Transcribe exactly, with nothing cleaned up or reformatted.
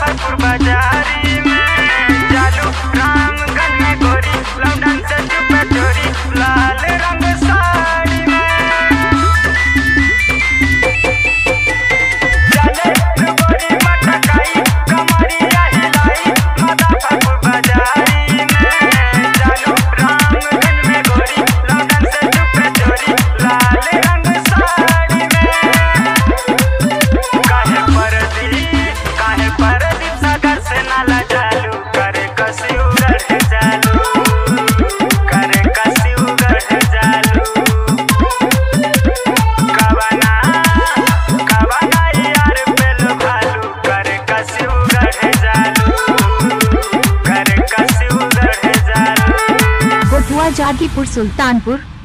मुजफ्फरपुर बाजारी में जालू रामगंज में गोरी लौंडन से चुप चोरी लाल रंग साड़ी में जाले गोरी मटकाई कमरिया हिलाई मुजफ्फरपुर बाजारी में जालू रामगंज में गोरी लौंडन से चुप चोरी लाल रंग साड़ी में काहे परदी काहे परदीप सागर से नाला चालू करे कसियू गढ़ चालू करे कसियू गढ़ चालू कवना कवना यार पेलो भालू करे कसियू गढ़ चालू करे कसियू गढ़ चालू कोटवा जागीपुर सुल्तानपुर